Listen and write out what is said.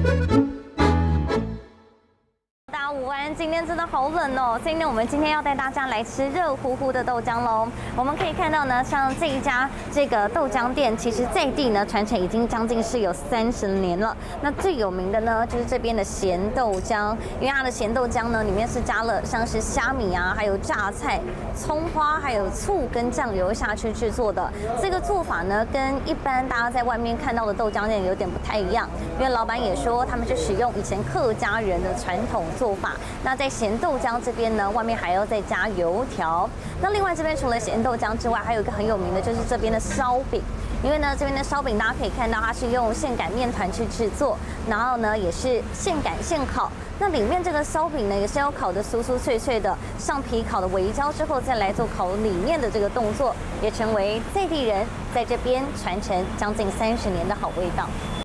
大家午安，今天真的好冷哦，所以呢，我们今天要带大家来吃热乎乎的豆浆喽。我们可以看到呢，像这一家这个豆浆店，其实在地呢传承已经将近是有30年了。那最有名的呢，就是这边的咸豆浆，因为它的咸豆浆呢，里面是加了像是虾米啊，还有榨菜、葱花，还有醋跟酱油下去制作的。这个做法呢，跟一般大家在外面看到的豆浆店有点不太一样，因为老板也说他们是使用以前客家人的传统做法。那在咸豆浆这边呢，外面还要再加油条。那另外这边除了咸豆浆之外，还有一个很有名的就是这边的烧饼。因为呢，这边的烧饼大家可以看到，它是用现擀面团去制作，然后呢也是现擀现烤。那里面这个烧饼呢，也是要烤得酥酥脆脆的，上皮烤的微焦之后，再来做烤里面的这个动作，也成为在地人在这边传承将近30年的好味道。